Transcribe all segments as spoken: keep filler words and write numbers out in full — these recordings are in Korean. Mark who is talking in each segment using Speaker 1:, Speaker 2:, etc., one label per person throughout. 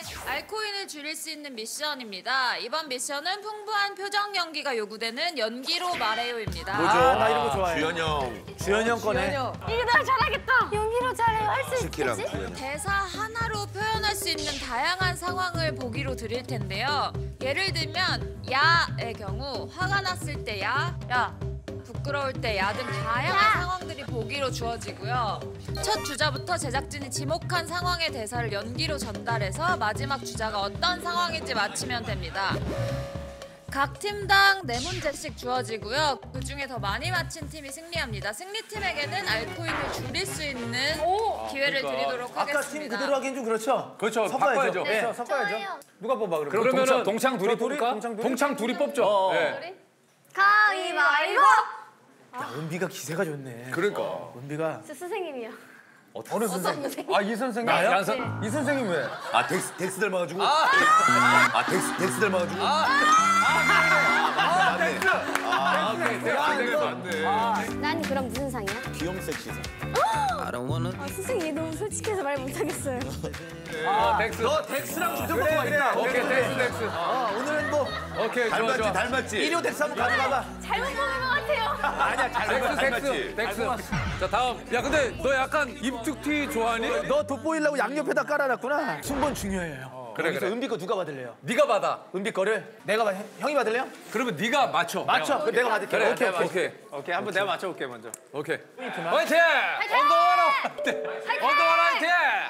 Speaker 1: 알코올을 줄일 수 있는 미션입니다. 이번 미션은 풍부한 표정 연기가 요구되는 연기로 말해요입니다.
Speaker 2: 뭐죠? 아, 나 이런 거 좋아해.
Speaker 3: 주현 형.
Speaker 2: 주현 형 거네.
Speaker 4: 이게 나 잘하겠다. 연기로 잘해요. 할 수
Speaker 3: 시키랑
Speaker 4: 있겠지?
Speaker 3: 주현 형.
Speaker 1: 대사 하나로 표현할 수 있는 다양한 상황을 보기로 드릴 텐데요. 예를 들면 야의 경우 화가 났을 때 야, 야, 부끄러울 때 야 등 다양한 상황들이 보기로 주어지고요. 첫 주자부터 제작진이 지목한 상황의 대사를 연기로 전달해서 마지막 주자가 어떤 상황인지 맞히면 됩니다. 각 팀당 네 문제씩 주어지고요. 그중에 더 많이 맞힌 팀이 승리합니다. 승리팀에게는 알코올을 줄일 수 있는 기회를 드리도록
Speaker 2: 아까 팀
Speaker 1: 하겠습니다.
Speaker 2: 그대로 하긴 좀 그렇죠?
Speaker 5: 그렇죠.
Speaker 2: 섞어야죠.
Speaker 5: 바꿔야죠.
Speaker 2: 네.
Speaker 4: 좋아요.
Speaker 2: 섞어야죠. 누가 뽑아 그러면?
Speaker 5: 그럼 그러면은
Speaker 6: 동창,
Speaker 5: 동창 둘이
Speaker 2: 저 둘이?
Speaker 5: 뽑을까?
Speaker 2: 동창 둘이?
Speaker 5: 동창 둘이 뽑죠.
Speaker 2: 어.
Speaker 5: 네.
Speaker 4: 가위바위보.
Speaker 2: 야, 은비가 기세가 좋네.
Speaker 5: 그러니까.
Speaker 2: 은비가
Speaker 4: 저 선생님이요.
Speaker 2: 어느 선생님?
Speaker 5: 아, 이 선생님?
Speaker 2: 나요?
Speaker 5: 양선?
Speaker 2: 이 선생님 왜?
Speaker 3: 아 덱스 덱스 닮아가지고. 아 덱스 덱스 닮아가지고. 아,
Speaker 5: 아, 댄스! 아, 오케이. 댄스 맞네.
Speaker 4: 난 그럼 무슨 상이야?
Speaker 3: 귀염 섹시상.
Speaker 4: 아, 선생님 얘 너무 솔직해서 말 못하겠어요.
Speaker 5: 아, 덱스.
Speaker 2: 너 덱스랑 붙여볼 거가 있다.
Speaker 5: 오케이, 덱스, 덱스.
Speaker 2: 어, 오늘은 뭐
Speaker 5: 오케이, 좋아,
Speaker 3: 닮았지
Speaker 5: 좋아.
Speaker 3: 닮았지.
Speaker 2: 일호 덱스 한번 가져가봐.
Speaker 4: 잘못 보는 것 같아요.
Speaker 3: 아니야 잘
Speaker 5: 덱스,
Speaker 3: 닮았지.
Speaker 5: 덱스, 덱스. 자, 다음. 야, 근데 너 약간 입툭튀 좋아하니?
Speaker 2: 너 돋보이려고 양옆에다 깔아놨구나. 순번 중요해요.
Speaker 5: 그래,
Speaker 2: 여기서
Speaker 5: 그래.
Speaker 2: 은비 거 누가 받을래요?
Speaker 5: 네가 받아.
Speaker 2: 은비 거를 내가 받, 형이 받을래요?
Speaker 5: 그러면 네가 맞춰.
Speaker 2: 맞춰. 그럼 내가 받을게.
Speaker 5: 그래,
Speaker 2: 오케이, 오케이.
Speaker 5: 오케이.
Speaker 6: 오케이, 한번 내가 맞춰볼게 먼저.
Speaker 5: 오케이. 화이팅! 언더와라 화이팅! 언더와라 화이팅!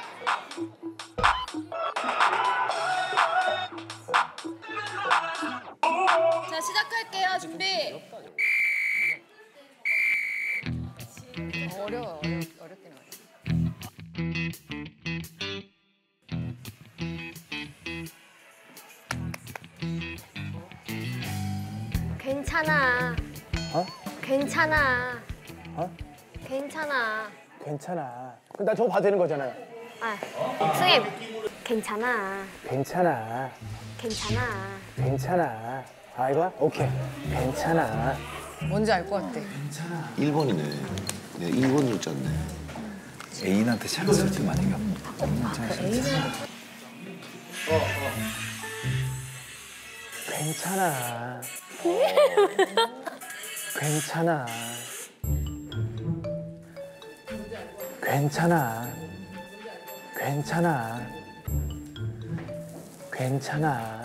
Speaker 1: 자, 시작할게요. 준비.
Speaker 7: 어려워, 어려, 어렵긴 어려워.
Speaker 4: 괜찮아.
Speaker 2: 어?
Speaker 4: 괜찮아.
Speaker 2: 어?
Speaker 4: 괜찮아.
Speaker 2: 괜찮아. 그럼 나 저거 봐도 되는 거잖아요.
Speaker 4: 아, 선생님. 괜찮아.
Speaker 2: 괜찮아.
Speaker 4: 괜찮아.
Speaker 2: 괜찮아. 아, 이거야? 오케이. 괜찮아.
Speaker 7: 뭔지 알 것 같아.
Speaker 3: 일 번이네. 네, 일 번 글자네.
Speaker 6: 애인한테 찬스를 좀 많이 가.
Speaker 2: 괜찮아. 괜찮아. 괜찮아. 괜찮아. 괜찮아.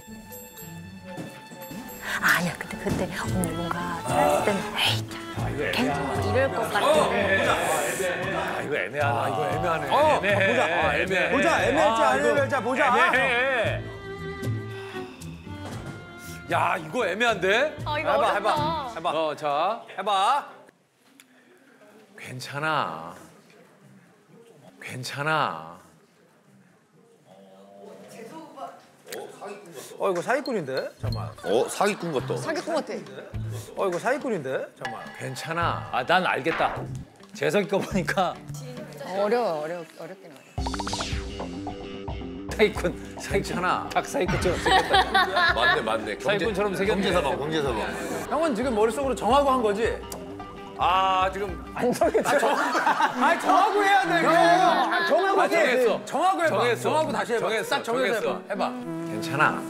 Speaker 4: 아니야, 근데 그때 언니 뭔가 찾았을 때는 에이, 괜찮아. 이럴 것 같은데.
Speaker 5: 아, 이거 애매하다. 아, 이거 애매하네.
Speaker 2: 어,
Speaker 5: 애매해.
Speaker 2: 보자.
Speaker 5: 아, 애매해.
Speaker 2: 보자. 애매할지
Speaker 5: 아,
Speaker 2: 안
Speaker 5: 이거
Speaker 2: 애매할지 보자.
Speaker 5: 애매해. 야, 이거 애매한데?
Speaker 4: 아, 이거
Speaker 5: 해봐,
Speaker 4: 어렵다.
Speaker 5: 해봐. 해봐. 어, 자, 해봐. 괜찮아. 괜찮아.
Speaker 2: 어, 이거 사기꾼인데? 잠깐만.
Speaker 3: 어 사기꾼 같다.
Speaker 7: 사기꾼 같아.
Speaker 2: 어, 이거 사기꾼인데? 잠깐만.
Speaker 5: 괜찮아. 아, 난 알겠다. 재석이 거 보니까
Speaker 7: 어려워, 어려, 어렵긴 어려워.
Speaker 5: 사기꾼, 사기꾼아. 박사기꾼처럼 생겼다.
Speaker 3: 맞네 맞네. 경제-
Speaker 5: 사기꾼처럼 생겼네.
Speaker 3: 경제사방 경제사방.
Speaker 2: 형은 지금 머릿속으로 정하고 한 거지?
Speaker 5: 아, 지금
Speaker 2: 안 정했죠? 아니, 정하고 해야 돼. 형. 정하고
Speaker 5: 아,
Speaker 2: 해.
Speaker 5: 정했어.
Speaker 2: 정하고 해봐.
Speaker 5: 정했어.
Speaker 2: 정하고 다시 해봐.
Speaker 5: 정했어.
Speaker 2: 딱 정해서
Speaker 5: 정했어.
Speaker 2: 해봐. 해봐.
Speaker 5: 괜찮아.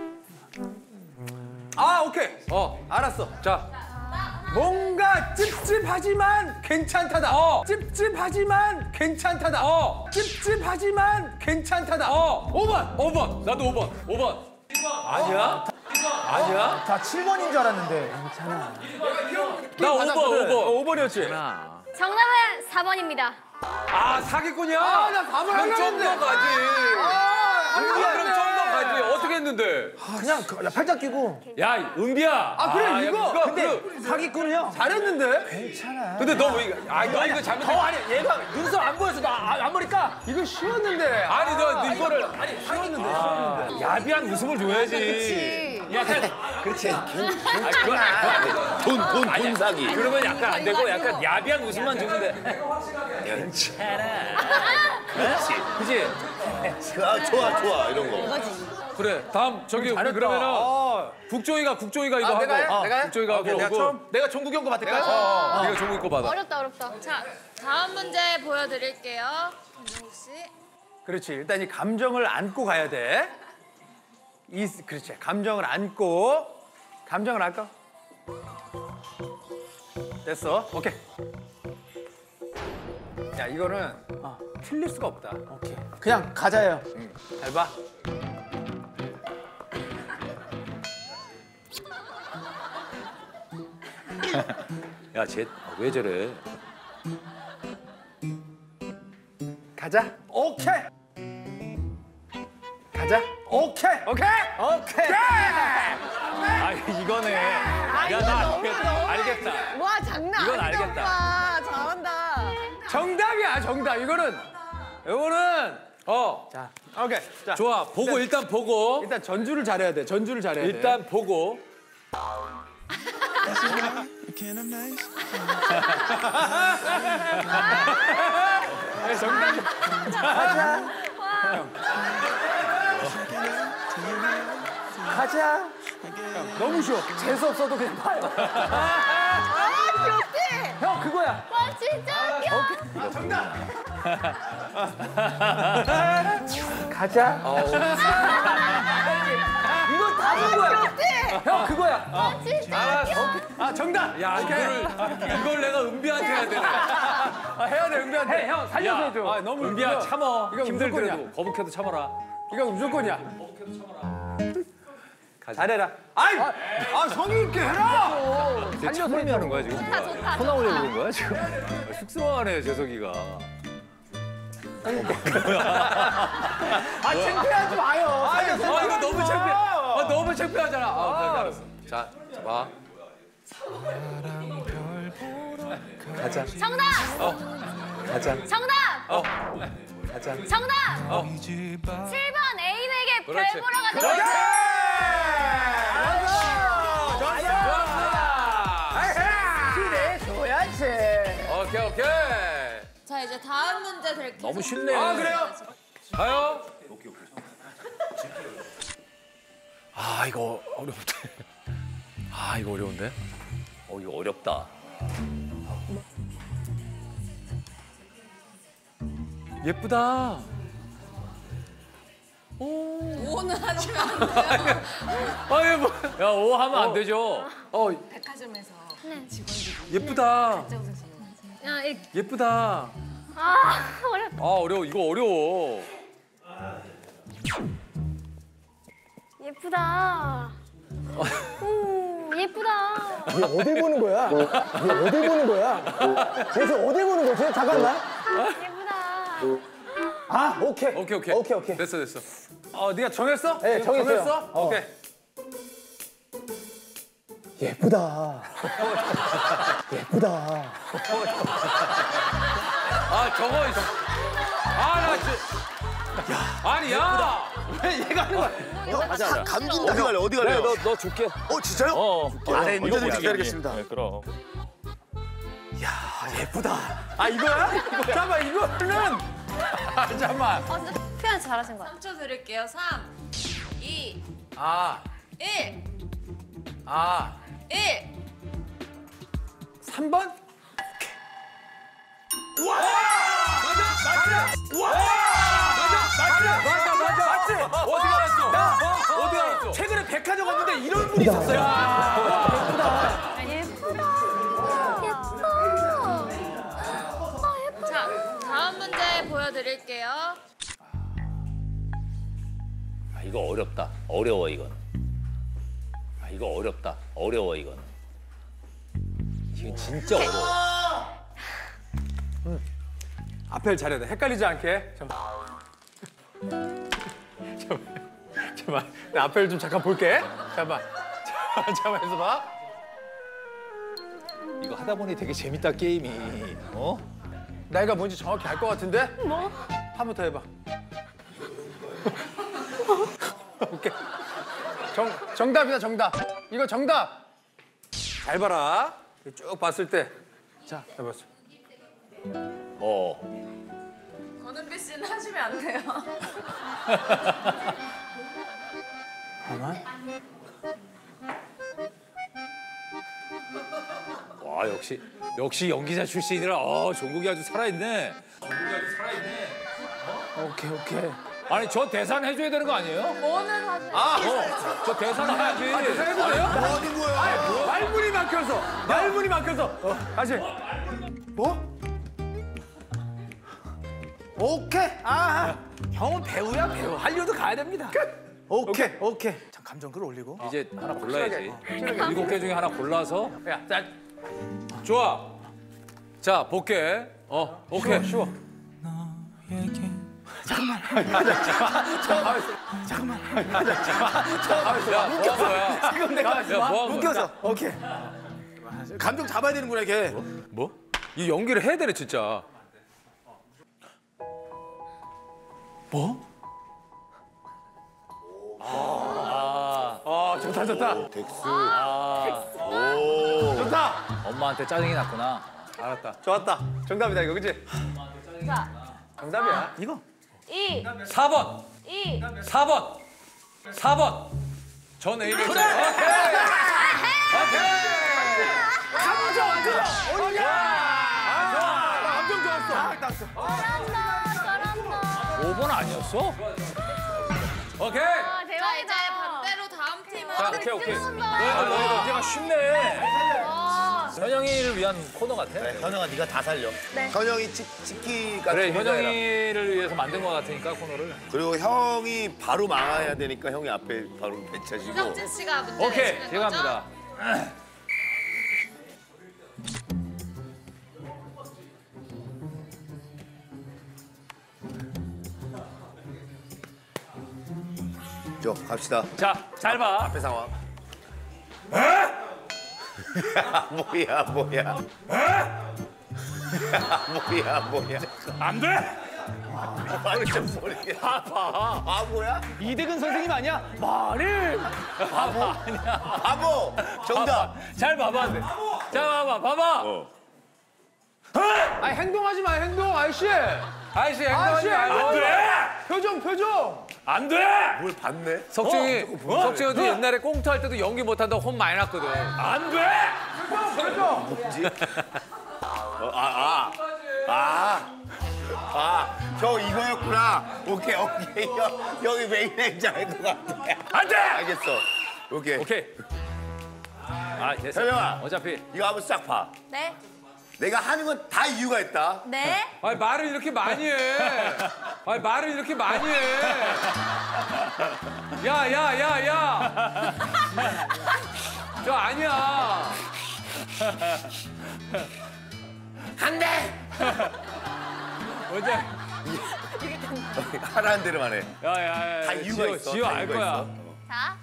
Speaker 2: 아, 오케이.
Speaker 5: 어,
Speaker 2: 알았어.
Speaker 5: 자.
Speaker 2: 뭔가 찝찝하지만 괜찮다다.
Speaker 5: 어.
Speaker 2: 찝찝하지만 괜찮다다.
Speaker 5: 어.
Speaker 2: 찝찝하지만 괜찮다다.
Speaker 5: 어.
Speaker 2: 오 번.
Speaker 5: 오 번. 나도 오 번. 오 번. 아니야? 아니야?
Speaker 2: 자, 칠 번인 줄 알았는데. 괜찮아.
Speaker 5: 나 오 번, 오 번.
Speaker 2: 오 번이었지?
Speaker 5: 괜찮아.
Speaker 4: 정답은 사 번입니다.
Speaker 5: 아, 사기꾼이야?
Speaker 2: 아, 나 사 번
Speaker 5: 그럼
Speaker 2: 하려고
Speaker 5: 좀 더
Speaker 2: 했는데.
Speaker 5: 가지.
Speaker 2: 아,
Speaker 5: 아,
Speaker 2: 안
Speaker 5: 그럼
Speaker 2: 되겠네.
Speaker 5: 좀 더 가지. 어떻게 했는데?
Speaker 2: 그냥 그- 야, 팔짱 끼고.
Speaker 5: 야, 은비야.
Speaker 2: 아, 그래,
Speaker 5: 야,
Speaker 2: 이거.
Speaker 5: 이거,
Speaker 2: 근데
Speaker 5: 그-
Speaker 2: 사기꾼은 형. 잘했는데? 괜찮아.
Speaker 5: 근데 너 왜, 이거- 아, 너 이거 잘못했
Speaker 2: 더 아니, 얘가 눈썹 안 보여서 나 아, 안 보니까 이거 쉬웠는데.
Speaker 5: 아니, 너 이거를.
Speaker 2: 아니, 쉬웠는데, 쉬웠는데.
Speaker 5: 야비한 웃음을 줘야지. 약간, 그렇지. 아, 그건,
Speaker 3: 돈 돈 돈 사기.
Speaker 5: 그러면 약간 안 되고 약간 야비한 웃음만 주면 돼. 괜찮아. 그렇지. 그지?
Speaker 3: 아 좋아 좋아 이런 거.
Speaker 5: 그래. 다음 저기 우리
Speaker 2: 잘했다.
Speaker 5: 그러면은
Speaker 2: 아.
Speaker 5: 국종이가 국종이가 이거
Speaker 2: 아,
Speaker 5: 하고.
Speaker 2: 내가 해?
Speaker 5: 어,
Speaker 2: 내가 해?
Speaker 5: 국종이가 하고.
Speaker 2: 오케이, 내가
Speaker 5: 그거.
Speaker 2: 처음 내가 종국이 형 거 받을까?
Speaker 5: 어, 어. 네가 종국이 거 받아.
Speaker 4: 어렵다, 어렵다.
Speaker 1: 자, 다음 문제 보여드릴게요. 김종국 씨.
Speaker 6: 그렇지. 일단 이 감정을 안고 가야 돼. 이 그렇지. 감정을 안고 감정을 안고. 됐어. 오케이. 야 이거는 어, 틀릴 수가 없다.
Speaker 2: 오케이. 그냥 가자예요.
Speaker 6: 응. 잘 봐.
Speaker 5: 야, 쟤 왜 저래?
Speaker 6: 가자. 오케이. 가자. 오케이. 오케이. 오케이.
Speaker 5: 아, 이거네. 야, 나 알겠다. 알겠다.
Speaker 7: 와 장난
Speaker 5: 이건
Speaker 7: 아니다
Speaker 5: 알겠다.
Speaker 7: 오빠. 잘한다.
Speaker 6: 정답이야, 정답. 이거는 이거는 어. 자, 오케이. 자,
Speaker 5: 좋아, 보고 일단 보고.
Speaker 6: 일단 전주를 잘해야 돼. 전주를 잘해야 돼.
Speaker 5: 일단 보고.
Speaker 6: 네, 정답이.
Speaker 2: 가자.
Speaker 6: 너무 쉬워.
Speaker 2: 재수 없어도 그냥 봐요.
Speaker 7: 아 귀엽대.
Speaker 2: 형 그거야.
Speaker 4: 와 진짜 웃겨.
Speaker 2: 가자. 이거 다 그거야. 형 그거야.
Speaker 6: 알았어. 아, 정답.
Speaker 5: 야, 이거를, 이걸 내가 은비한테 해야 되네.
Speaker 6: 아, 해야 돼, 은비한테.
Speaker 2: 해, 형 살려서
Speaker 5: 야,
Speaker 2: 해줘.
Speaker 6: 아, 너무
Speaker 5: 은비야,
Speaker 6: 이거-
Speaker 5: 참어.
Speaker 6: 이거
Speaker 5: 힘들더라도
Speaker 6: 무조건이야.
Speaker 5: 거북해도 참아라.
Speaker 6: 이거 무조건이야. 잘해라. 아이, 아, 성의 있게 해라.
Speaker 5: 살려서 하는 거야, 지금?
Speaker 4: 좋다 좋다.
Speaker 5: 코 나오려고 그런 거야, 지금? 쑥스러워하네, 재석이가.
Speaker 2: 아 창피하지 마요.
Speaker 6: 아, 이거
Speaker 5: 아, 이거 너무 창피해. 아, 너무 창피하잖아. 아, 그래, 알았어. 자, 봐.
Speaker 6: 가자.
Speaker 4: 정답.
Speaker 6: 가자.
Speaker 4: 정답.
Speaker 5: 어,
Speaker 6: 가자.
Speaker 4: 정답.
Speaker 5: 어.
Speaker 4: 칠 번 애인에게 별
Speaker 5: 그렇지.
Speaker 4: 보러 가자.
Speaker 6: 오케이!
Speaker 2: 줘야지.
Speaker 5: 오케이, 오케이.
Speaker 1: 자 이제 다음 문제들 계속
Speaker 5: 너무 쉽네.
Speaker 6: 아, 그래요?
Speaker 5: 가요. 아, 이거 어렵다. 아, 이거 어려운데? 어, 이거 어렵다. 예쁘다.
Speaker 1: 오는 하시면 안 돼요.
Speaker 5: 아, 이거 뭐. 야, 오 하면 안 되죠.
Speaker 6: 어,
Speaker 7: 백화점에서
Speaker 6: 예쁘다.
Speaker 4: 야, 이,
Speaker 5: 예쁘다.
Speaker 4: 아 어렵다.
Speaker 5: 아, 어려워. 이거 어려워.
Speaker 4: 예쁘다. 오 예쁘다.
Speaker 2: 이게 어딜 보는 거야? 이게 어딜 보는 거야? 대체 어딜 보는 거지? 잠깐만.
Speaker 4: 예쁘다.
Speaker 2: 아 오케이.
Speaker 5: 오케이, 오케이.
Speaker 2: 오케이 오케이.
Speaker 5: 됐어, 됐어.
Speaker 6: 어, 네가 정했어?
Speaker 2: 네, 정했어요.
Speaker 6: 정했어?
Speaker 2: 어.
Speaker 6: 오케이.
Speaker 2: 예쁘다. 예쁘다.
Speaker 5: 아, 저거. 있어. 아, 나 진짜. 야, 아니, 야.
Speaker 6: 왜 얘가 하는 거야?
Speaker 3: 가자. 감긴 어디 갈래? 어디 갈래요?
Speaker 5: 너, 너 줄게.
Speaker 3: 어, 진짜요?
Speaker 5: 어.
Speaker 3: 아,
Speaker 5: 이거
Speaker 3: 언제든지
Speaker 5: 뭐야,
Speaker 3: 기다리겠습니다.
Speaker 5: 네, 그럼.
Speaker 6: 예쁘다. 아, 이거야? 잠깐만, 이거는. 아, 잠깐만.
Speaker 4: 어, 진짜 표현 잘하신 것 같아.
Speaker 1: 삼 초 드릴게요. 삼, 이,
Speaker 6: 아,
Speaker 1: 일,
Speaker 6: 아.
Speaker 1: 일.
Speaker 6: 삼 번? 와! 맞아! 맞아! 와! 맞아! 맞아! 맞아! 맞아! 맞지?
Speaker 5: 어디 갔어? 어디 갔어?
Speaker 6: 최근에 백화점 갔는데 이런 분이 있었어요.
Speaker 4: 아, 예쁘다. 예뻐. 아 예쁘다.
Speaker 1: 자 다음 문제 보여드릴게요.
Speaker 5: 아, 이거 어렵다. 어려워, 이건. 아, 이거 어렵다. 어려워, 이건. 이건 진짜 어려워.
Speaker 6: 앞에를 잘해야 돼. 헷갈리지 않게. 잠깐만. 잠깐만. 잠깐만. 나 앞에를 좀 잠깐 볼게. 잠깐만. 잠깐만, 잠깐만 있어봐.
Speaker 5: 이거 하다 보니 되게 재밌다, 게임이. 어?
Speaker 6: 나이가 뭔지 정확히 알 것 같은데?
Speaker 4: 뭐?
Speaker 6: 한 번 더 해봐. 오케이. 정, 정답이다, 정답. 이거 정답. 잘 봐라. 쭉 봤을 때. 자, 해봤어.
Speaker 5: 어.
Speaker 1: 권은비 씨는 하시면 안 돼요.
Speaker 5: 와, 역시 역시 연기자 출신이라 어, 종국이 아주 살아있네. 종국이 아주 살아있네.
Speaker 2: 오케이 오케이.
Speaker 5: 아니 저 대사는 해줘야 되는 거 아니에요?
Speaker 1: 뭐는 하세요?
Speaker 5: 아, 어, 저 대사는 해야지.
Speaker 6: 대사 해도 돼요?
Speaker 3: 뭐 하는 거야?
Speaker 6: 말문이 막혀서. 말문이 막혀서. 어, 다시.
Speaker 2: 뭐? 오케이. 아,
Speaker 6: 형은 배우야 배우. 한류도 가야 됩니다.
Speaker 2: 오케이 오케이. 참 감정 끌어올리고.
Speaker 5: 이제 하나 골라야지. 일곱 개 중에 하나 골라서.
Speaker 6: 야, 자,
Speaker 5: 좋아. 자, 볼게. 어, 오케이. 쉬워. 야, 뭐 한 거야?
Speaker 2: 지금 내가
Speaker 5: 야, 뭐 한 거야?
Speaker 2: 웃겨서. 오케이. 감정 잡아야 되는구나 이렇게.
Speaker 5: 뭐? 이 연기를 해야 되네, 진짜.
Speaker 2: 뭐?
Speaker 6: 어, 좋다 좋다.
Speaker 3: 덱스.
Speaker 6: 좋다.
Speaker 5: 엄마한테 짜증이 났구나.
Speaker 6: 알았다. 좋았다. 정답이다 이거 그치?
Speaker 4: 자,
Speaker 6: 정답이야.
Speaker 2: 이거.
Speaker 4: 이,
Speaker 5: 사 번.
Speaker 4: 이.
Speaker 5: 사 번. 사 번. 전 A를 그래.
Speaker 2: 감정 끌어. 올려.
Speaker 6: 감정 좋았어.
Speaker 4: 잘한다, 잘한다.
Speaker 5: 오 번 아니었어? 오케이.
Speaker 4: 아,
Speaker 1: 자, 이제
Speaker 4: 대박이다.
Speaker 1: 반대로 다음 팀은
Speaker 5: 자, 오케이, 오케이.
Speaker 4: 신난다.
Speaker 5: 너희가 너희가 문제가 쉽네.
Speaker 4: 아,
Speaker 5: 현영이를 위한 코너 같아.
Speaker 3: 그래, 현영아 네가 다 살려.
Speaker 4: 네.
Speaker 3: 현영이 치, 치키 같은
Speaker 5: 그래,
Speaker 3: 거 해라.
Speaker 5: 현영이를 위해서 만든 것 같으니까 코너를.
Speaker 3: 그리고 형이 바로 망해야 되니까 형이 앞에 바로 배차시고.
Speaker 1: 이정진 씨가 문제
Speaker 5: 오케이,
Speaker 1: 내시는
Speaker 5: 제가
Speaker 1: 거죠?
Speaker 5: 합니다.
Speaker 3: 저 갑시다.
Speaker 5: 자, 잘 봐.
Speaker 3: 앞에 상황. 뭐야 뭐야. 뭐야 뭐야.
Speaker 5: 안 돼!
Speaker 3: 아니 좀 모르게.
Speaker 5: 봐봐.
Speaker 3: 바보야?
Speaker 2: 이대근 선생님 아니야? 말을.
Speaker 3: 바보? 바보. 정답.
Speaker 5: 잘 봐봐. 자, 봐봐, 봐봐.
Speaker 3: 어.
Speaker 6: 아 행동하지 마 행동 아저씨.
Speaker 5: 아이씨,
Speaker 6: 아저씨
Speaker 5: 행동하지 말고.
Speaker 6: 안 돼. 표정 표정.
Speaker 5: 안 돼!
Speaker 3: 뭘 봤네?
Speaker 5: 석중이,
Speaker 3: 어?
Speaker 5: 석중이도 옛날에 꽁트 할 때도 연기 못한다고 혼 많이 났거든. 안 돼!
Speaker 6: 표정.
Speaker 3: 뭐지? 어, 아, 아. 아. 아, 형 이거였구나. 오케이, 오케이. 형, 형이 메인 행자인 것 같아.
Speaker 5: 안 돼!
Speaker 3: 알겠어. 오케이.
Speaker 5: 오케이. 아, 됐어.
Speaker 3: 현영아.
Speaker 5: 어차피.
Speaker 3: 이거 한번 싹 봐.
Speaker 4: 네.
Speaker 3: 내가 하는 건 다 이유가 있다.
Speaker 4: 네.
Speaker 5: 아니, 말을 이렇게 많이 해. 아니, 말을 이렇게 많이 해. 야, 야, 야, 야. 저 아니야.
Speaker 3: 안 돼!
Speaker 5: 어제.
Speaker 3: 하라는 대로만 해.
Speaker 5: 야, 야, 야.
Speaker 3: 다 이유가
Speaker 5: 지효,
Speaker 3: 있어.
Speaker 5: 지효
Speaker 3: 다
Speaker 5: 알
Speaker 3: 이유가
Speaker 5: 거야.
Speaker 3: 있어.
Speaker 4: 자,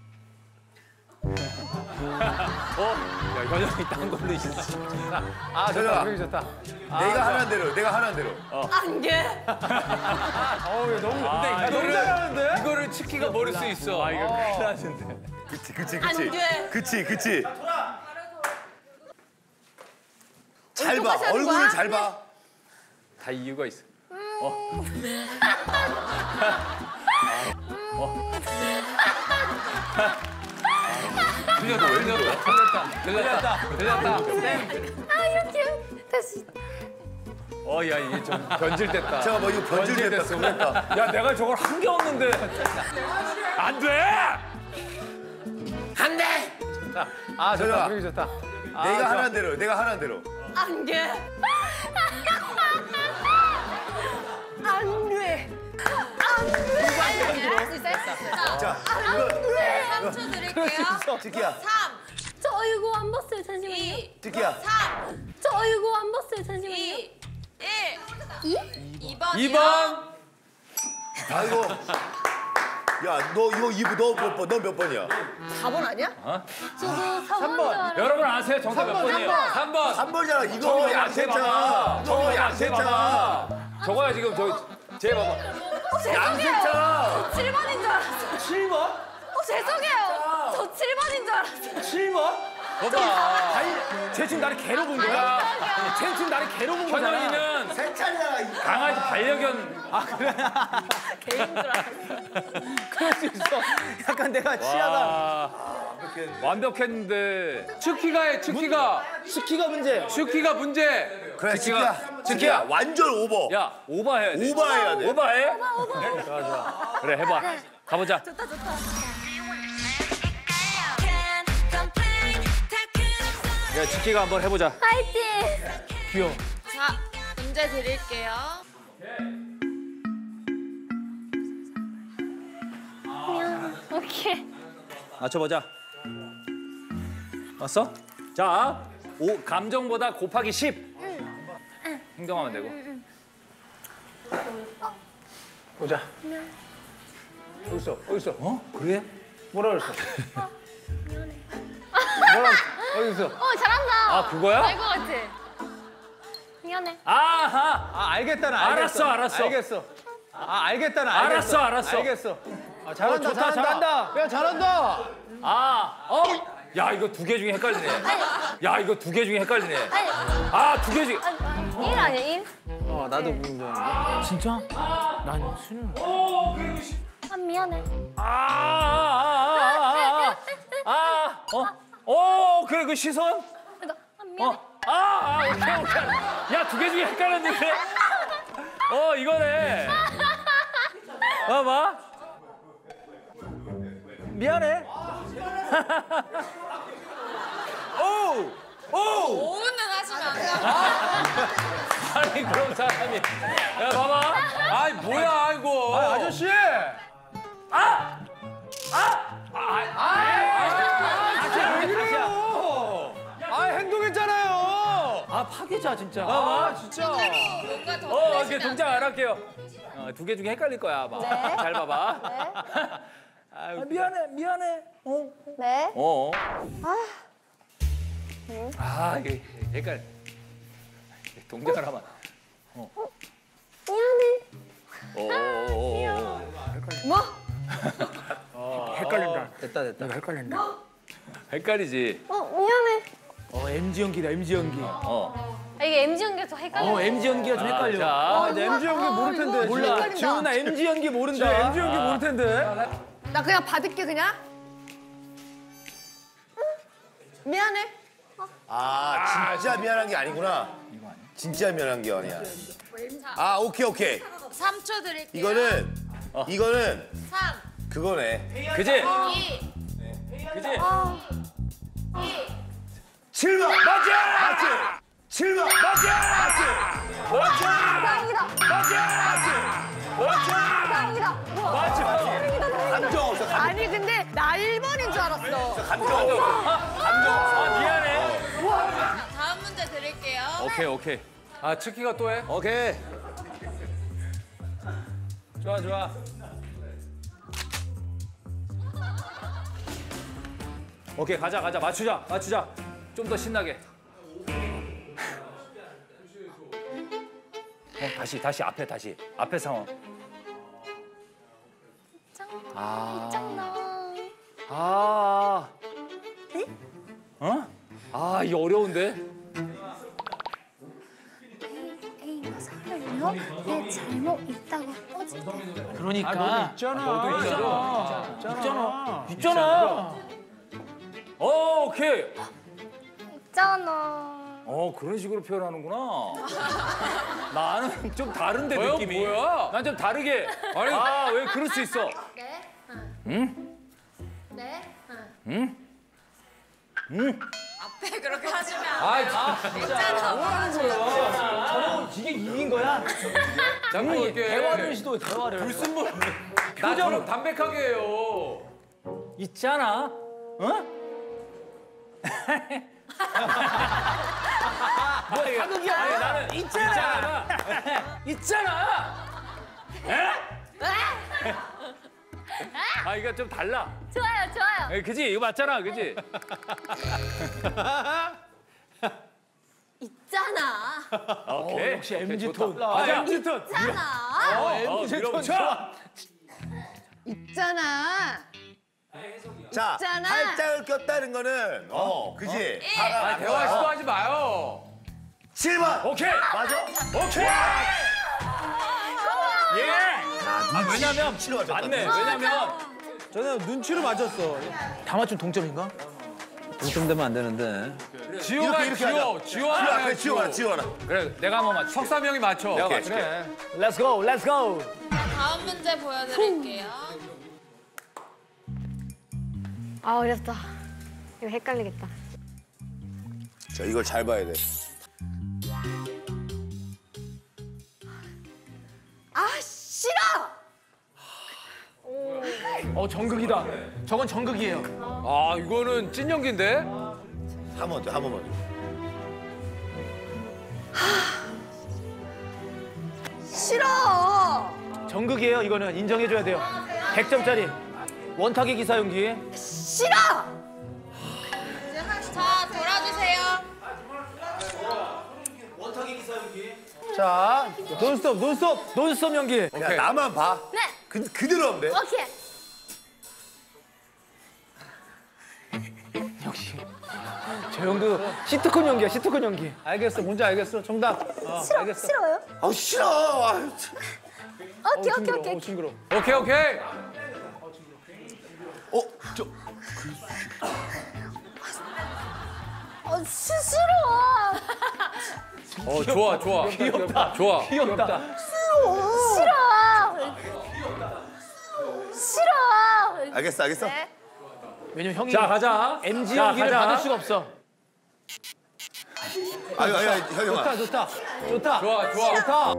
Speaker 5: 어? 야, 현영이 딴 건데, 진짜.
Speaker 6: 아 좋다.
Speaker 3: 현영아.
Speaker 6: 분위기 좋다.
Speaker 3: 내가 하라는 대로, 내가 하라는 대로.
Speaker 4: 안 돼.
Speaker 6: 어우 너무
Speaker 5: 아,
Speaker 6: 근데 너무
Speaker 5: 이거를-
Speaker 6: 잘하는데.
Speaker 5: 이거를 치키가 모를 수 있어. 아, 이거 큰일 나는데.
Speaker 3: 그치, 그치,
Speaker 4: 안
Speaker 3: 그치.
Speaker 4: 돼.
Speaker 3: 그치, 그치. 잘 봐.
Speaker 4: 똑같이 하는
Speaker 3: 얼굴을
Speaker 4: 거야?
Speaker 3: 잘 봐.
Speaker 5: 다 이유가 있어. 틀렸다, 틀렸다, 틀렸다, 틀렸다.
Speaker 4: 아, 이렇게. 다시.
Speaker 5: 어, 야, 이게 좀 변질됐다.
Speaker 3: 잠깐만, 뭐 이거 변질됐다.
Speaker 5: 변질됐어.
Speaker 3: 그랬다.
Speaker 5: 야, 내가 저걸 한 게 없는데. 안 돼!
Speaker 3: 안 돼!
Speaker 6: 아 좋다.
Speaker 3: 현영아.
Speaker 6: 분위기 좋다.
Speaker 3: 내가 하라는 대로, 내가 하라는 대로.
Speaker 4: 안 돼. 안 돼. 안 돼. 할수 있어, 할수 있어.
Speaker 3: 자,
Speaker 1: 삼 초 드릴게요.
Speaker 3: 치키야,
Speaker 1: 삼,
Speaker 4: 저 이거 안 봤어요, 잠시만요.
Speaker 1: 이,
Speaker 3: 치키야.
Speaker 1: 삼,
Speaker 4: 저 이거 안 봤어요, 잠시만요.
Speaker 1: 이, 일.
Speaker 4: 이?
Speaker 1: 이 번이요.
Speaker 5: 이 번.
Speaker 3: 아이고. 야, 너 이거 이브 너몇 번? 너 몇 번이야?
Speaker 7: 사 번 아니야?
Speaker 4: 저도 사 번인 줄 알았어요.
Speaker 5: 여러분 아세요? 정답 몇 번이에요? 삼 번.
Speaker 3: 한 번이잖아. 이거
Speaker 5: 저거
Speaker 3: 양세잖아.
Speaker 5: 양세잖아.
Speaker 3: 저거 양세잖아.
Speaker 5: 저거야 지금 저 제 봐봐.
Speaker 4: 어, 죄송해요.
Speaker 3: 양세잖아.
Speaker 4: 칠 번인 줄 알았어요.
Speaker 2: 칠 번?
Speaker 4: 어, 죄송해요. 저 칠 번인 줄 알았어요.
Speaker 2: 칠 번?
Speaker 5: 봐봐.
Speaker 2: 아니, 쟤 지금 나를 개로 본 거야? 쟤 지금 나를 개로 본 거잖아.
Speaker 5: 현영이는
Speaker 3: 세 차례잖아. 이
Speaker 5: 강아지 반려견.
Speaker 4: 개인 줄 알았어요.
Speaker 2: 그럴 수 있어. 약간 내가 취하다.
Speaker 5: 아, 완벽했는데.
Speaker 6: 츠키가 해, 츠키가.
Speaker 2: 스키가 문제.
Speaker 6: 츠키가 문제.
Speaker 3: 그래,
Speaker 5: 지키야,
Speaker 3: 지키야.
Speaker 5: 지키야.
Speaker 3: 완전 오버.
Speaker 5: 야, 오버해야 돼.
Speaker 3: 오버해야 돼.
Speaker 5: 오버해? 좋아, 좋아. 그래, 해봐. 가보자. 야, 지키가 한번 해보자.
Speaker 4: 파이팅!
Speaker 2: 귀여워.
Speaker 1: 자, 문제 드릴게요.
Speaker 4: 오케이.
Speaker 5: 맞춰보자. 왔어? 자, 오, 감정보다 곱하기 십. 행동하면 되고.
Speaker 2: 보자. 어디 있어? 어디 있어?
Speaker 5: 어? 그래?
Speaker 2: 뭐라 그랬어? 뭐라 어디 있어?
Speaker 4: 어, 잘한다.
Speaker 5: 아, 그거야?
Speaker 4: 알것 같아. 미안해.
Speaker 5: 아하!
Speaker 6: 아, 알겠다는 알겠어.
Speaker 5: 알았어, 알았어.
Speaker 6: 알겠어. 아, 알겠다는 알겠어.
Speaker 5: 알았어, 알았어.
Speaker 6: 알겠어.
Speaker 2: 아, 잘한다,
Speaker 5: 좋다,
Speaker 2: 잘한다. 야, 잘한다.
Speaker 5: 아, 어? 야, 이거 두 개 중에 헷갈리네. 야, 이거 두 개 중에 헷갈리네. 아, 두 개 중에.
Speaker 4: 일 아니야, 일?
Speaker 2: 어, 나도 모르는데. 진짜? 난 수능.
Speaker 4: 아, 미안해.
Speaker 5: 아, 아, 아, 아, 아, 아, 어? 어, 그래, 그 시선?
Speaker 4: 나, 아, 미안해.
Speaker 5: 어? 아, 아, 오케이, 오케이. 야, 두 개 중에 헷갈렸는데? 어, 이거네. 봐봐.
Speaker 2: 미안해. 오! 오!
Speaker 1: 오는 하시면 안 돼요.
Speaker 5: 아니, 그럼 사람이. 야, 봐봐.
Speaker 6: 아이, 뭐야, 이거.
Speaker 2: 아, 아저씨!
Speaker 5: 아! 아! 아! 아! 다시야,
Speaker 2: 왜
Speaker 5: 다시야.
Speaker 2: 그래요? 아, 행동했잖아요.
Speaker 5: 아, 파괴자, 진짜.
Speaker 2: 아, 진짜.
Speaker 1: 뭔가 더
Speaker 5: 어, 이렇게
Speaker 1: 내시면
Speaker 5: 동작 안 할게요. 어, 두 개 중에 헷갈릴 거야, 아마.
Speaker 4: 네.
Speaker 5: 잘 봐봐.
Speaker 4: 네.
Speaker 5: 아유,
Speaker 2: 아, 미안해, 미안해. 어.
Speaker 4: 네.
Speaker 5: 어.
Speaker 4: 아,
Speaker 5: 아, 이게 헷갈. 동작 하나만.
Speaker 4: 미안해.
Speaker 5: 오.
Speaker 1: 뭐?
Speaker 2: 헷갈린다. 됐다, 됐다. 헷갈린다.
Speaker 5: 헷갈리지.
Speaker 4: 어, 미안해.
Speaker 2: 어, 엠지 연기다, 엠지 연기.
Speaker 5: 어.
Speaker 4: 아, 이게 엠지 연기가 더 헷갈려.
Speaker 2: 어, 엠지 연기가 좀 헷갈려.
Speaker 5: 자,
Speaker 2: 아, 나 엠지 연기 모를 텐데.
Speaker 7: 몰라.
Speaker 2: 지훈아, 지훈아 엠지 연기 모른다.
Speaker 6: 엠지 연기 모를 텐데.
Speaker 7: 나 그냥 받을게 그냥. 미안해.
Speaker 3: 아, 진짜 미안한 게 아니구나. 진짜 미안한 게 아니야. 아, 오케이, 오케이.
Speaker 1: 삼 초 드릴게요.
Speaker 3: 이거는, 이거는
Speaker 1: 삼,
Speaker 3: 그거네.
Speaker 5: 그지?
Speaker 1: 이,
Speaker 5: 그지?
Speaker 1: 이.
Speaker 3: 칠 번! 맞아! 맞지? 칠 번! 맞아! 맞지? 맞아!
Speaker 4: 다행이다.
Speaker 3: 맞아! 맞지?
Speaker 4: 다행이다. 우와.
Speaker 3: 맞지? 맞지? 감정 없어, 감정.
Speaker 7: 아니 근데 나 일 번인 줄 알았어.
Speaker 3: 감정 없어. 감정 없어.
Speaker 5: 아, 미안해.
Speaker 1: 자, 다음 문제 드릴게요.
Speaker 5: 오케이, 오케이.
Speaker 6: 아, 츠키가 또 해?
Speaker 5: 오케이. 좋아, 좋아. 오케이, 가자, 가자. 맞추자, 맞추자. 좀 더 신나게. 어, 다시, 다시, 앞에, 다시. 앞에 상황. 아.
Speaker 4: 있잖아.
Speaker 5: 아. 어? 아, 이게 어려운데?
Speaker 4: A가 살려? 내 잘못 있다고 꺼질 때.
Speaker 2: 그러니까.
Speaker 6: 아, 있잖아.
Speaker 5: 너도 있잖아.
Speaker 2: 있잖아.
Speaker 5: 있잖아. 어, 오케이.
Speaker 4: 있잖아.
Speaker 5: 어, 그런 식으로 표현하는구나. 나는 좀 다른데,
Speaker 6: 뭐야,
Speaker 5: 느낌이.
Speaker 6: 뭐야?
Speaker 5: 난 좀 다르게. 아니, 아, 왜 그럴 수 있어?
Speaker 4: 네.
Speaker 5: 응?
Speaker 4: 네.
Speaker 5: 응? 응?
Speaker 1: 앞에 그렇게 하시면
Speaker 6: 아,
Speaker 1: 안 돼요. 있잖아.
Speaker 2: 저런 이게 이긴 거야?
Speaker 6: 잠깐 이렇게.
Speaker 2: 대화를 시도해, 대화를.
Speaker 6: 불순물. 나처럼 담백하게 해요.
Speaker 5: 있잖아. 어? 뭐 이게
Speaker 2: 사극이야.
Speaker 5: 아니 나는 있잖아. 있잖아. 에? 아 이거 좀 달라.
Speaker 4: 좋아요, 좋아요.
Speaker 5: 에, 그지? 이거 맞잖아, 그지?
Speaker 7: 있잖아.
Speaker 5: 오케이.
Speaker 2: 역시
Speaker 5: 오케이,
Speaker 2: 엠지
Speaker 5: 좋다.
Speaker 2: 톤.
Speaker 5: 아,
Speaker 2: 아,
Speaker 5: 엠지 톤.
Speaker 7: 있잖아.
Speaker 5: 어,
Speaker 2: 엠지 톤
Speaker 5: 밀어붙여.
Speaker 2: 좋아.
Speaker 7: 있잖아.
Speaker 3: 자,
Speaker 7: 있잖아.
Speaker 3: 팔짱을 꼈다는 거는, 어, 그지?
Speaker 6: 아, 대화 시도하지 마요.
Speaker 3: 칠 번!
Speaker 5: 오케이.
Speaker 3: 맞아?
Speaker 5: 오케이. 예. 아, 왜냐면
Speaker 3: 치러 가셨다.
Speaker 5: 맞네. 왜냐면
Speaker 6: 저는 눈치로 맞췄어.
Speaker 2: 다 맞춘 동점인가?
Speaker 6: 동점되면 안 되는데.
Speaker 8: 지호가
Speaker 3: 이렇게
Speaker 8: 지호, 지호 하나
Speaker 3: 그래,
Speaker 8: 해,
Speaker 3: 지워라, 지워라.
Speaker 5: 그래, 내가 한번 맞춰.
Speaker 8: 석삼 형이 맞춰.
Speaker 5: 내가
Speaker 3: 오케이,
Speaker 5: 맞출게.
Speaker 2: Let's go, let's go.
Speaker 1: 다음 문제 보여드릴게요.
Speaker 4: 아 어렵다. 이거 헷갈리겠다.
Speaker 3: 자, 이걸 잘 봐야 돼.
Speaker 7: 아 싫어.
Speaker 2: 어 정극이다. 저건 정극이에요.
Speaker 8: 아 이거는 찐 연기인데?
Speaker 3: 한 번 더, 한 번만 더.
Speaker 7: 싫어.
Speaker 2: 정극이에요. 이거는 인정해줘야 돼요. 백 점짜리 원탁의 기사 연기.
Speaker 7: 싫어.
Speaker 1: 자, 돌아주세요.
Speaker 2: 자, 논스톱, 논스톱, 논스톱 연기.
Speaker 3: 야, 나만 봐.
Speaker 7: 네.
Speaker 3: 그, 그대로 하면 돼.
Speaker 7: 오케이.
Speaker 2: 저 형도 시트콘 연기야, 시트콘 연기.
Speaker 6: 알겠어, 뭔지 알겠어. 정답. 어,
Speaker 7: 싫어.
Speaker 6: 알겠어.
Speaker 7: 싫어요?
Speaker 3: 아우, 싫어. 아유, 참.
Speaker 7: 오케이 오케이 오케이.
Speaker 6: 어, 징그러.
Speaker 8: 오케이 오케이.
Speaker 3: 어, 저,
Speaker 7: 어 시- 싫어.
Speaker 8: 어 좋아 좋아. 귀엽다. 좋아.
Speaker 2: 귀엽다.
Speaker 7: 싫어. 싫어.
Speaker 3: 알겠어, 알겠어.
Speaker 7: 네.
Speaker 2: 왜냐면 형이
Speaker 5: 자, 가자.
Speaker 2: 엠지
Speaker 5: 자,
Speaker 2: 연기를
Speaker 5: 가자.
Speaker 2: 받을 수가 없어.
Speaker 3: 아유, 아유, 아유, 현영아.
Speaker 2: 좋다, 좋다, 좋다.
Speaker 8: 좋아 좋아.
Speaker 2: 좋다.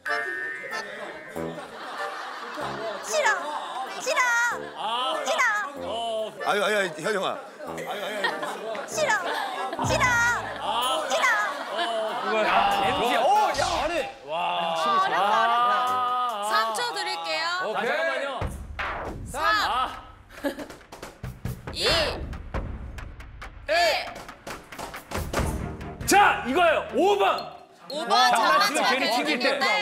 Speaker 7: 싫어. 싫어. 싫어.
Speaker 3: 아유, 아유, 아유, 현영아.
Speaker 7: 싫어. 싫어. 싫어.
Speaker 2: 엠지, 오, 야, 아니.
Speaker 1: 삼 초 드릴게요.
Speaker 2: 자,
Speaker 8: 오케이.
Speaker 2: 잠깐만요.
Speaker 1: 삼, 이, 일.
Speaker 5: 자, 이거예요. 오 번.
Speaker 1: 오 번
Speaker 5: 장난치면 괜히
Speaker 1: 장난치면
Speaker 5: 튕길 때.
Speaker 1: 네.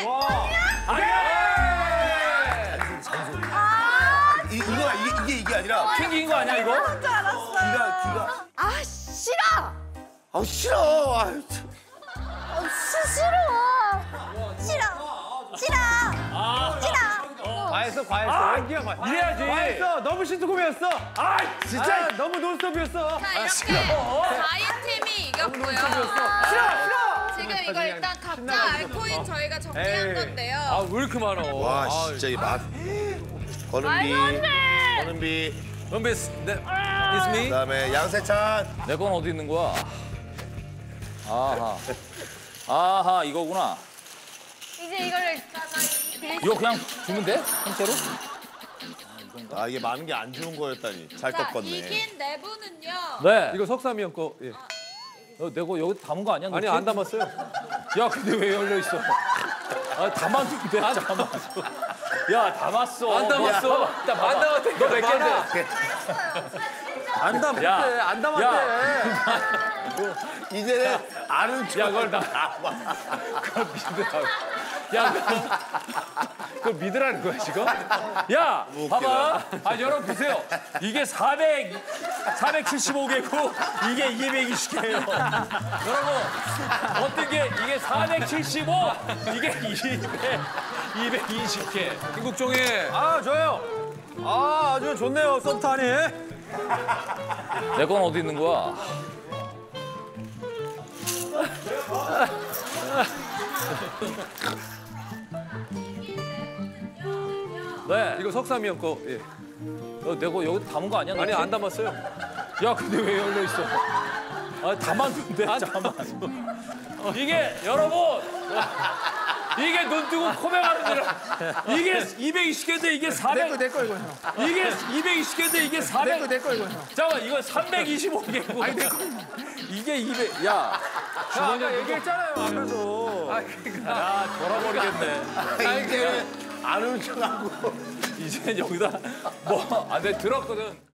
Speaker 3: 이, 이거, 이게, 이게, 이게 아니라.
Speaker 5: 튕긴 거 아니야, 이거?
Speaker 3: 귀가, 귀가.
Speaker 7: 아 싫어.
Speaker 3: 아우, 싫어. 아유, 참.
Speaker 7: 어, 시, 싫어. 싫어. 싫어. 싫어.
Speaker 6: 과했어, 과했어. 연기야, 과했어.
Speaker 5: 이래야지.
Speaker 6: 과했어. 너무 시트콤이었어.
Speaker 5: 아,
Speaker 6: 진짜. 아, 너무 논스톱이었어.
Speaker 1: 자, 이렇게 사인 팀이 이겼고요. 지금 이거 일단 각자 알코인 저희가 정리한
Speaker 6: 에이.
Speaker 1: 건데요.
Speaker 8: 아 왜 이렇게 많아?
Speaker 3: 와,
Speaker 8: 아,
Speaker 3: 진짜 이 맛. 권은비. 권은비.
Speaker 8: 은비스, 네, it's me.
Speaker 3: 그다음에 양세찬.
Speaker 5: 내 건 어디 있는 거야? 아하. 아하, 이거구나.
Speaker 4: 이제 이거를
Speaker 5: 이거 그냥 주면 돼? 통째로?
Speaker 3: 아, 이게 많은 게 안 좋은 거였다니. 잘
Speaker 1: 자,
Speaker 3: 꺾었네.
Speaker 1: 이긴 네 분은요.
Speaker 5: 네.
Speaker 8: 이거 석삼이 형 거. 예.
Speaker 5: 너 내가 여기 담은 거 아니야?
Speaker 8: 아니 안 담았어요.
Speaker 5: 야, 근데 왜 열려 있어? 아, 담았는데. 담았어. 야, 담았어.
Speaker 8: 안 담았어.
Speaker 5: 야,
Speaker 8: 안 담았대.
Speaker 5: 너 몇 개인데?
Speaker 6: 안 담았대,
Speaker 5: 야.
Speaker 6: 안 담았대.
Speaker 3: 이제는 아는 척.
Speaker 5: 야, 그걸 나. 그걸 믿으라고. 야, 그거, 그거 믿으라는 거야, 지금? 야, 봐봐. 아, 여러분 보세요. 이게 사백, 사백칠십오 개고, 이게 이백이십 개예요. 여러분, 어떤 게, 이게 사백칠십오, 이게 이백, 이백이십 개.
Speaker 8: 김국종의
Speaker 6: 아, 좋아요. 아, 아주 좋네요, 썸타니.
Speaker 5: 내 건 어디 있는 거야? 네.
Speaker 8: 이거 석삼이 형 거. 예.
Speaker 5: 너 내가 여기 담은 거 아니야? 너
Speaker 8: 아니
Speaker 5: 혹시?
Speaker 8: 안 담았어요.
Speaker 5: 야, 근데 왜 열려 있어? 아, 담았는데. 담았어. 이게 여러분, 이게 눈 뜨고 코맹 하는 거라. 이게 이백이십 개인데 이게 사백.
Speaker 2: 내거 이거.
Speaker 5: 이게 이백이십 개인데 이게 사백.
Speaker 2: 내거 이거.
Speaker 5: 잠깐, 이거 삼백이십오 개고. 아니, 내거. 이게 이백. 야,
Speaker 6: 아까 얘기했잖아요, 앞에서.
Speaker 8: 아 그러니까.
Speaker 5: 야, 돌아버리겠네.
Speaker 3: 아, 이제 아는 척하고.
Speaker 5: 이제 여기다 뭐, 아, 내가 들었거든.